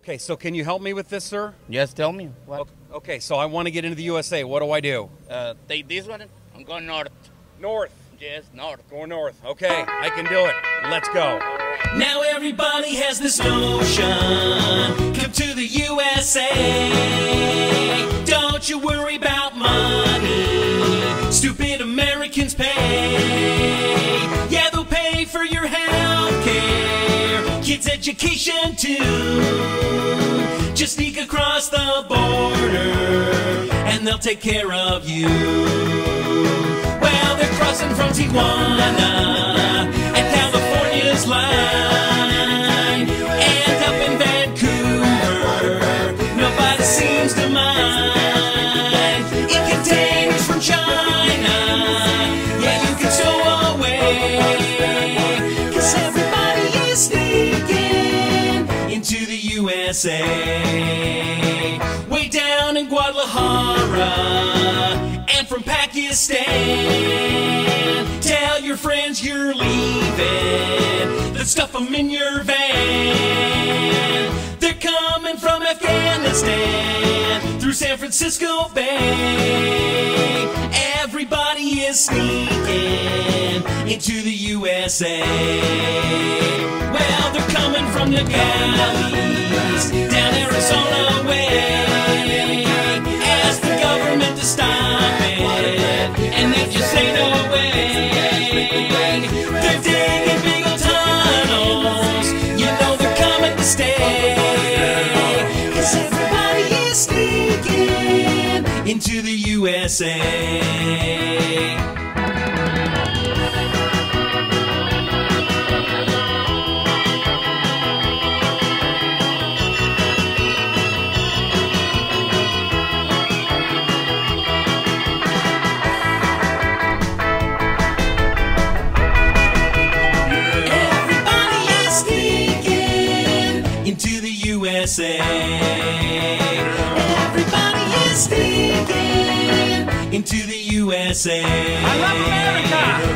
Okay, so can you help me with this, sir? Yes, tell me. What? Okay, so I want to get into the USA. What do I do? Take this one. I'm going north. North. Yes, north. Go north. Okay, I can do it. Let's go. Now everybody has this notion. Come to the USA. Don't you worry about money. Stupid Americans pay. Yeah, they'll pay for your health care, kids' education too. Just sneak across the border and they'll take care of you. Well, they're crossing from Tijuana and California's line, and up in Vancouver nobody seems to mind. In containers from China, yeah, you can stow away, 'cause everybody is sneaking into the USA. Way down in Guadalajara and from Pakistan, tell your friends you're leaving, then stuff them in your van. They're coming from Afghanistan through San Francisco Bay. Everybody is sneaking into the USA. Well, they're coming from the galleys down Arizona way. Ask the government to stop it, and they just say no way. They're digging big old tunnels, you know they're coming to stay, 'cause everybody is sneaking into the USA. Into the USA. Everybody is sneaking into the USA. I love America!